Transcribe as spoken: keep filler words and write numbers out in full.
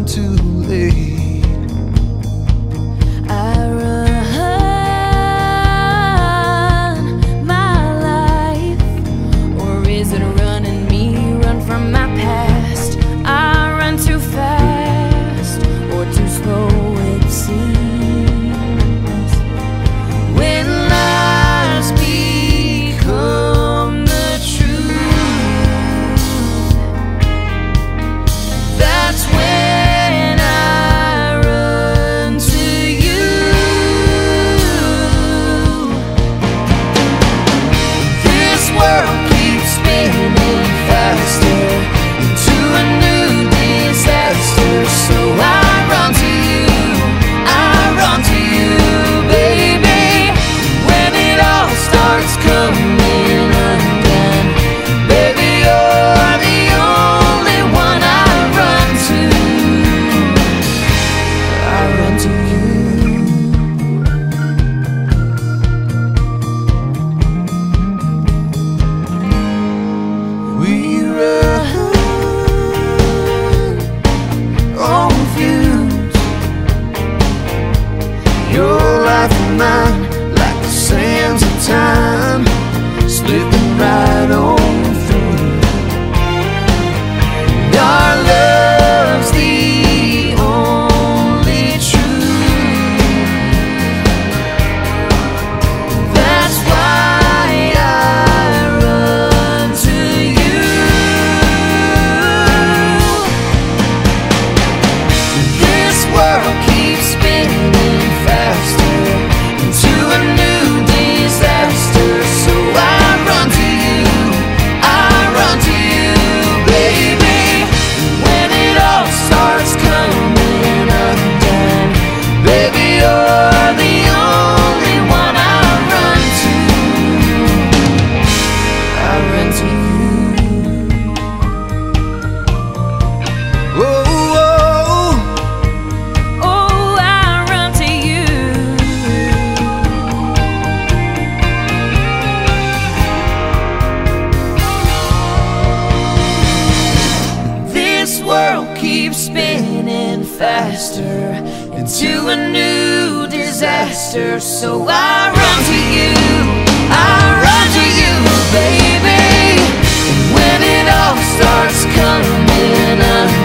come too late. I run my life, or is it running me? Run from my past. I run too fast, or too slow it seems. When lies become the truth, that's when I run to you. This world keeps spinning faster into a new disaster, so I run to you, I run to you, baby. When it all starts coming undone, baby, you're the only one I run to. I run to you. We run on fumes, your life and mine, like the sands of time, slipping right on through. Our love's the only truth. That's why I run to you. This world keeps spinning faster into a new disaster, so I run to you, I run to you, baby. When it all starts coming undone, baby, you're the only one I run to. I run to you. Oh, oh, Oh, I run to you. this world keeps spinning faster into a new disaster, so I run to you, I run to you, baby. When it all starts coming undone,